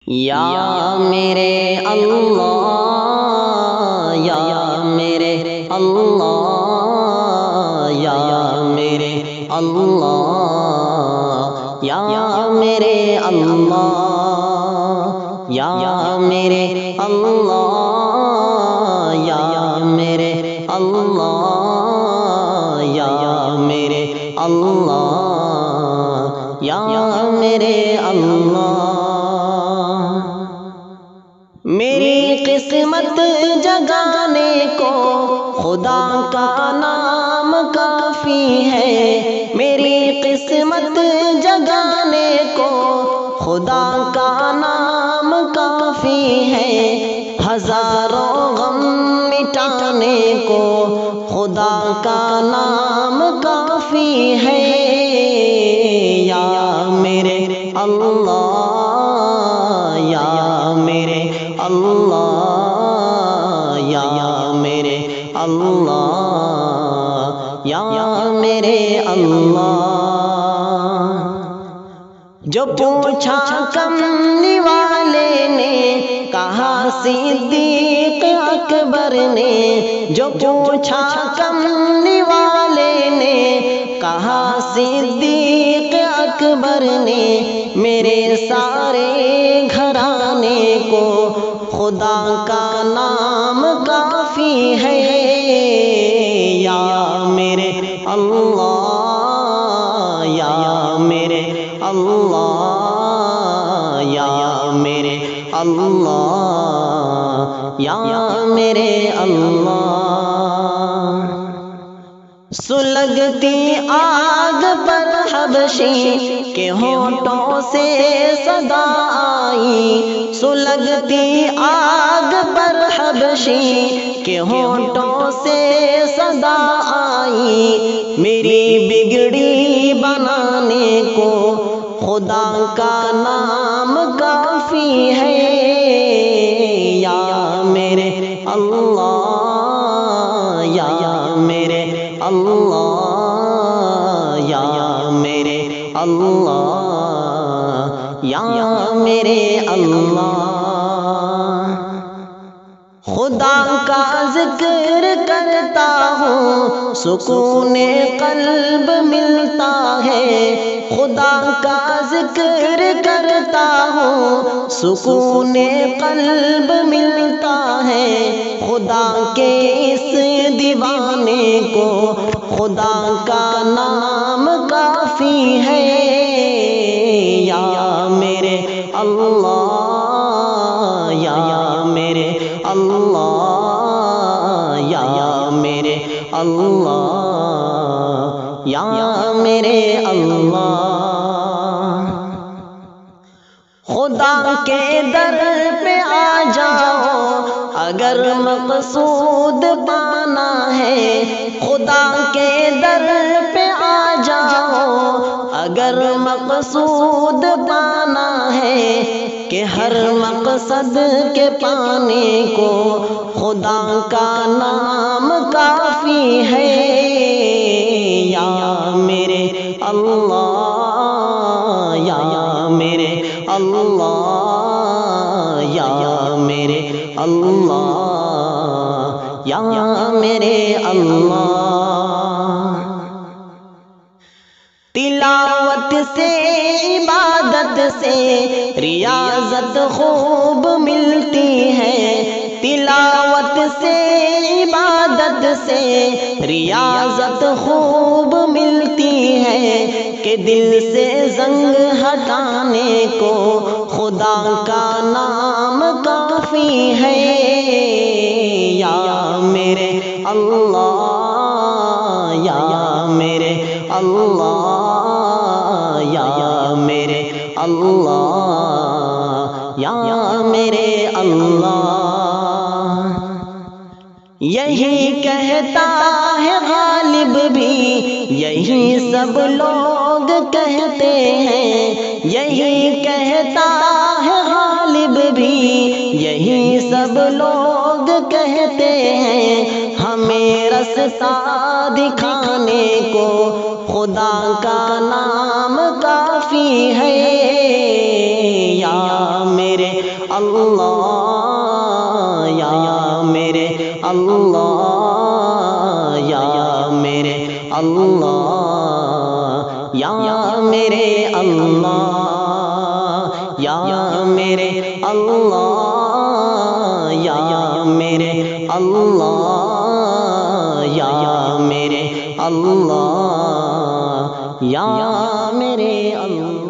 یا میرے اللہ، یا میرے اللہ، یا میرے اللہ، یا میرے اللہ، یا میرے اللہ، یا میرے اللہ، یا میرے اللہ، یا میرے اللہ۔ میری قسمت جگانے کو خدا کا نام کافی ہے، میری قسمت جگانے کو خدا کا نام کافی ہے، ہزاروں غم مٹانے کو خدا کا نام کافی ہے۔ یا میرے اللہ، یا میرے اللہ، یا میرے اللہ، یا میرے اللہ۔ جو پوچھا کملی والے نے کہا صدیق اکبر نے، جو پوچھا کملی والے نے کہا صدیق اکبر نے، میرے سارے گھرانے کو خدا کا نام کافی ہے۔ یا میرے اللہ، یا میرے اللہ، یا میرے اللہ، یا میرے اللہ۔ سلگتی آگ پر حبشی کے ہونٹوں سے صدا آئی، سلگتی آگ پر حبشی کے ہونٹوں سے صدا آئی، میری بگڑی بنانے کو خدا کا نام کافی ہے۔ یا میرے اللہ، یا میرے اللہ، یا میرے اللہ، یا میرے اللہ۔ خدا کا ذکر کرتا ہوں سکون قلب ملتا ہے، خدا کا ذکر کرتا ہوں سکون قلب ملتا ہے، خدا کے اس دیوانے کو خدا کا نام کافی ہے۔ یا میرے اللہ، یا میرے اللہ، یا میرے اللہ، یا میرے اللہ۔ خدا کے در پہ آ جاؤ اگر مقصود پانا ہے، خدا کے در پہ آ جاؤ اگر مقصود پانا ہے، کہ ہر مقصد کے پانے کو خدا کا نام کافی ہے۔ یا میرے اللہ، یا میرے اللہ، یا میرے اللہ، یا میرے اللہ۔ تلاوت سے عبادت سے ریاضت خوب ملتی ہے، تلاوت سے عبادت سے ریاضت خوب ملتی ہے، کہ دل سے زنگ ہٹانے کو خدا کا نام کافی ہے۔ یا میرے اللہ، یا میرے اللہ، یا میرے اللہ، یا میرے اللہ۔ یہی کہتا ہے غالب بھی، یہی سب لوگ کہتے ہیں، یہی کہتا ہے غالب بھی، یہی سب لوگ کہتے ہیں، ہمیں رستہ دکھانے کو خدا کا نام کافی ہے۔ یا میرے اللہ یا میرے اللہ یا میرے اللہ یا میرے اللہ یا میرے اللہ یا میرے اللہ یا میرے اللہ